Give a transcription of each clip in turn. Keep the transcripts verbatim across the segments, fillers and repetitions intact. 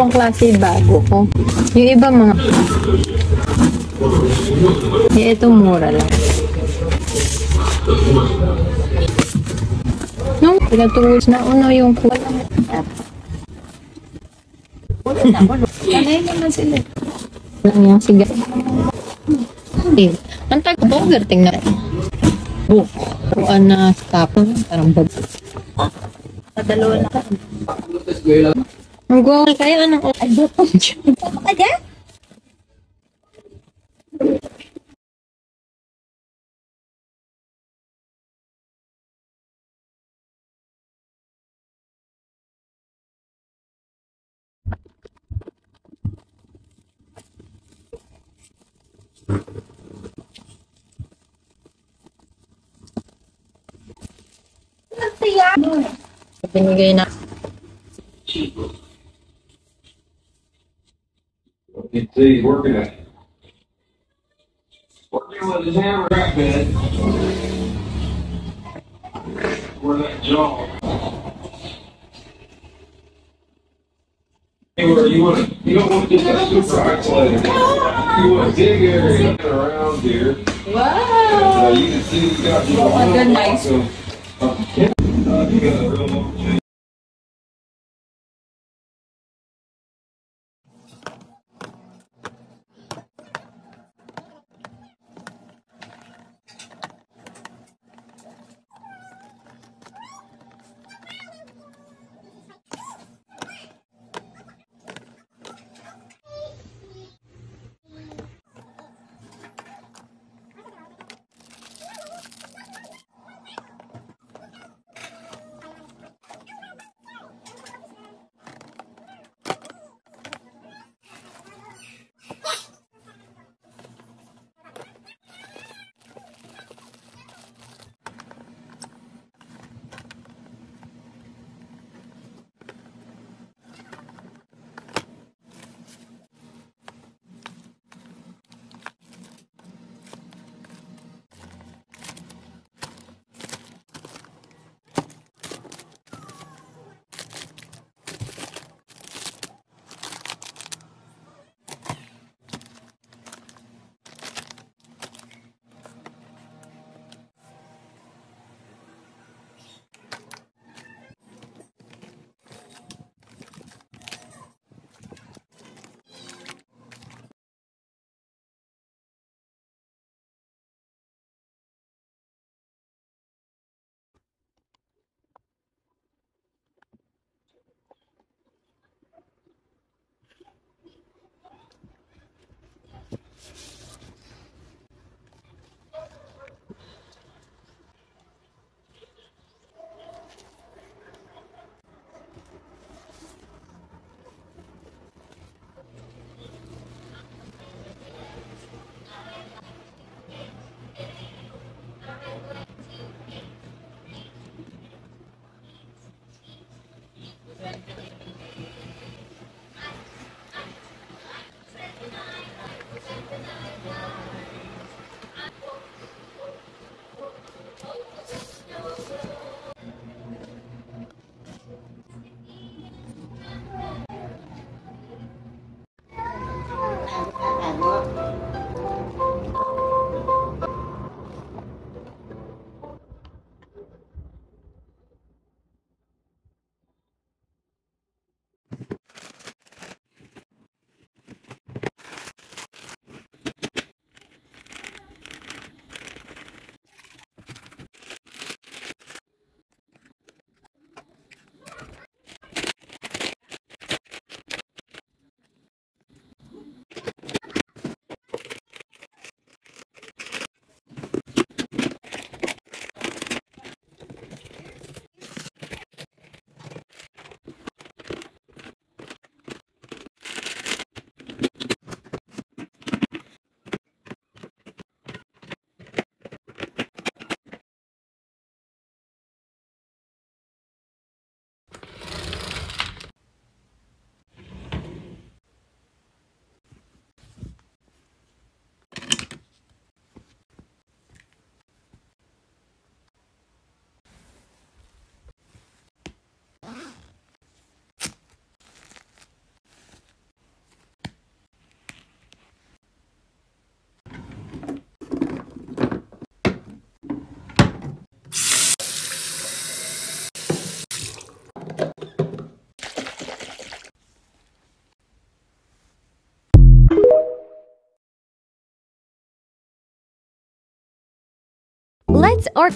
ibang klase bago ko. Yung iba mga... Eh, ito mura lang. No, pinatulos na uno yung kulang. Kanay naman sila. Lang yung siga. Eh, ang tag-burger, tingnan. Oh, kuan na tapon. Parang bag. Padalawa na ka. Ang gawal kayo, anong... Ay, bukong dyan. Baka dyan? Binigay na. You can see he's working at it. Working with his hammer back bed. Where that jaw. Anywhere you want to, you don't want to just a super isolated. You want a big area around here. Wow! And, uh, you can see we got you. Oh, good, nice. So, uh, you got a real opportunity. Let's or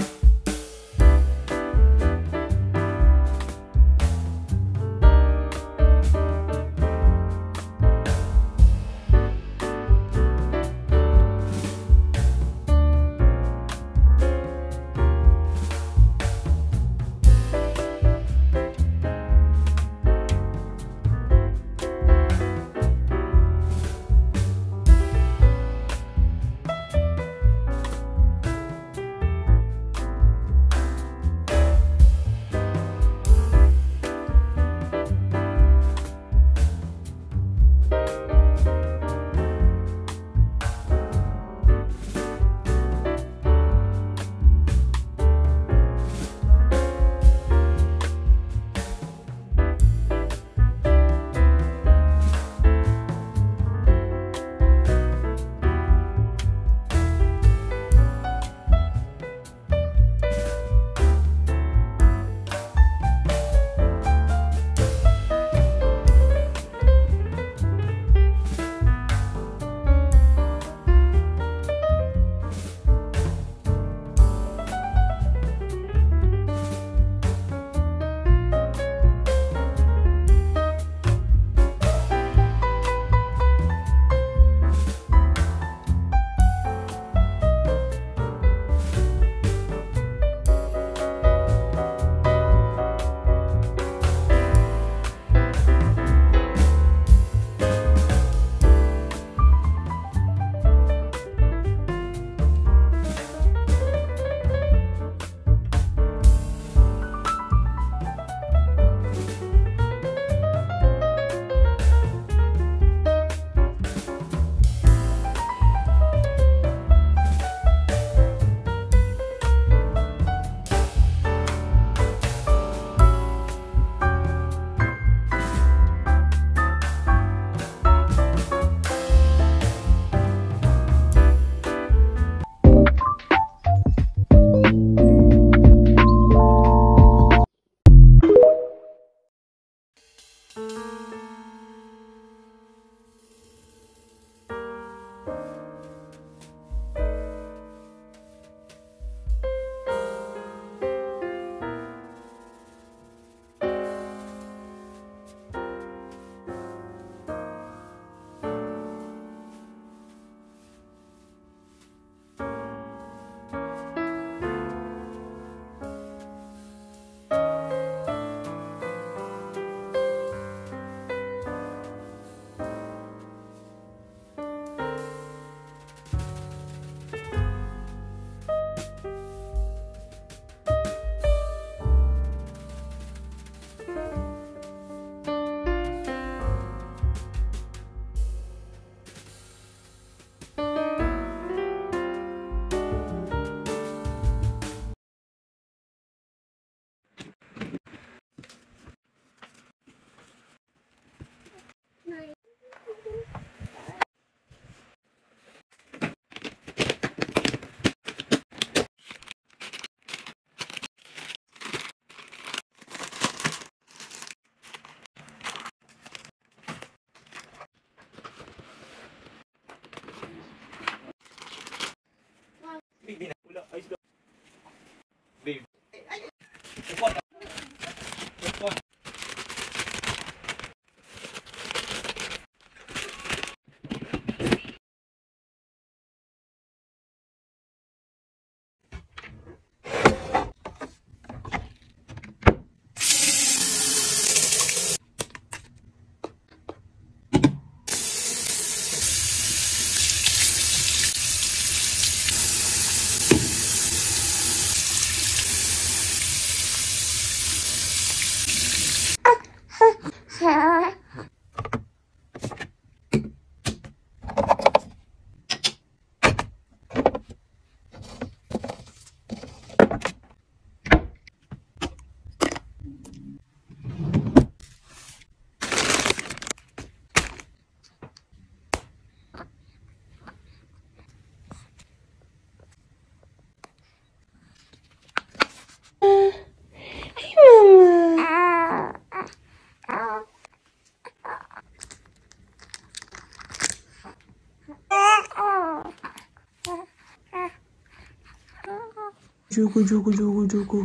Jugo, jugo, jugo, jugo.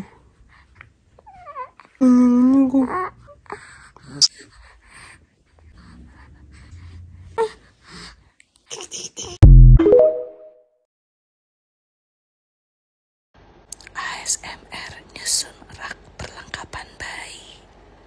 Jugo. A S M R nyusun rak perlengkapan bayi.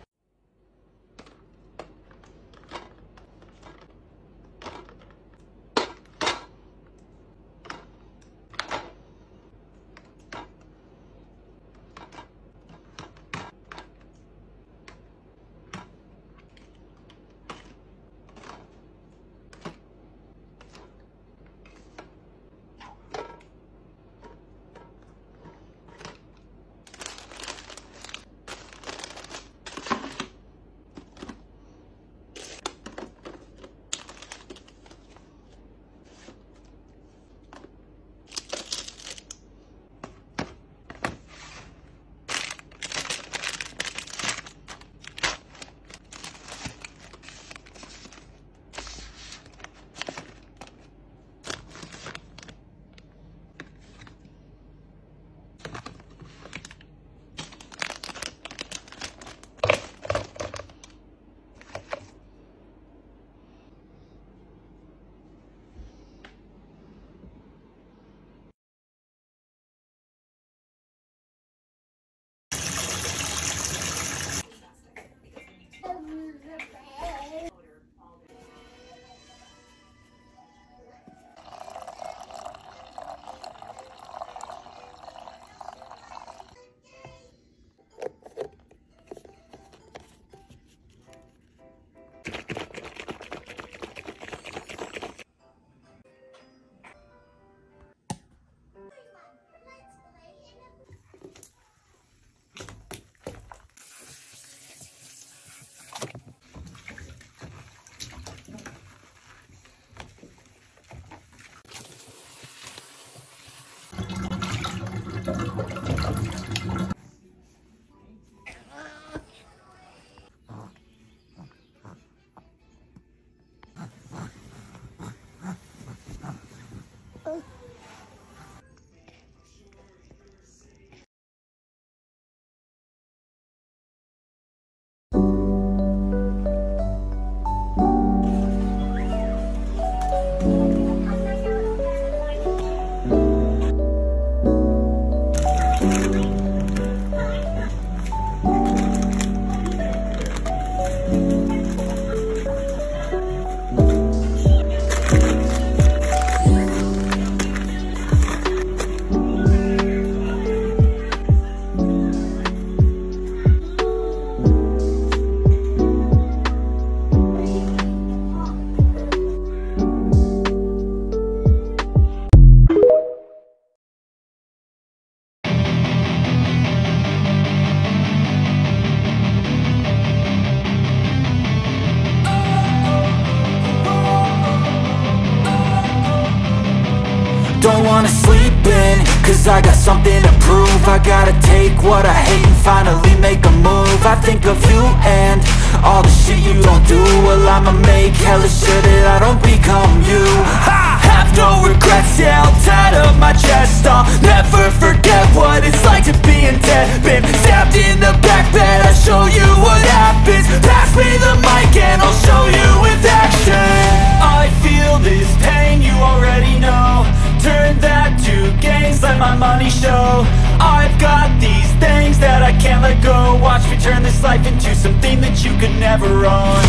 Don't wanna sleep in, cause I got something to prove. I gotta take what I hate and finally make a move. I think of you and all the shit you don't do. Well, I'ma make hella sure that I don't become you. I have no regrets, yeah, I'll tie up my chest. I'll never forget what it's like to be in debt. Been stabbed in the back bed, I'll show you what happens. Pass me the mic and I'll show you with action. I feel this pain, you already know. Turn that to gains, let my money show. I've got these things that I can't let go. Watch me turn this life into something that you could never own.